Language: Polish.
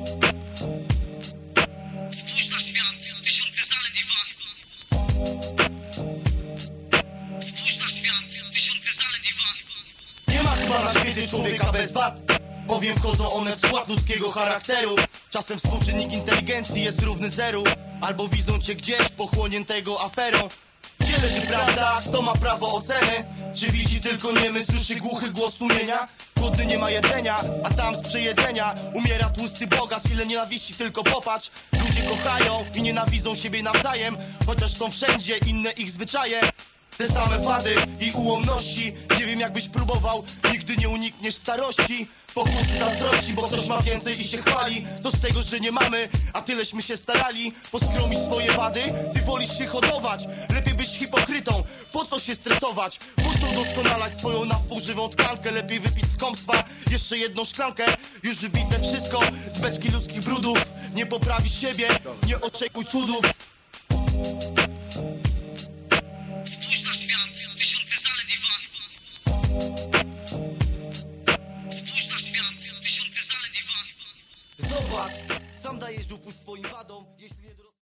Spójrz na świat, tysiące zalet i wad. Spójrz na świat, tysiące zalet i wad. Nie ma chyba na świecie człowieka bez wad, bowiem wchodzą one w skład ludzkiego charakteru. Czasem współczynnik inteligencji jest równy zeru, albo widzą cię gdzieś pochłoniętego aferą. Gdzie leży prawda? Kto ma prawo oceny? Czy widzi tylko niemy, słyszy głuchy głos sumienia? Głodny nie ma jedzenia, a tam z przejedzenia umiera tłusty bogacz. Ile nienawiści tylko popatrz. Ludzie kochają i nienawidzą siebie nawzajem, chociaż są wszędzie inne ich zwyczaje. Te same wady i ułomności. Nie wiem jakbyś próbował, nigdy nie unikniesz starości. Pokusy zazdrości, bo ktoś ma więcej i się chwali. To z tego, że nie mamy, a tyleśmy się starali. Poskromić swoje wady, ty wolisz się hodować. Lepiej być hipokrytą, po co się stresować? Po co udoskonalać swoją nawpółżywą tkankę? Lepiej wypić skąpstwa, jeszcze jedną szklankę. Już wybite wszystko z beczki ludzkich brudów. Nie poprawisz siebie, nie oczekuj cudów. Spójrz na świat, tysiące zalet i wad. Spójrz na świat, tysiące zalet i wad. Zobacz, sam dajesz upust swoim wadom, jeśli nie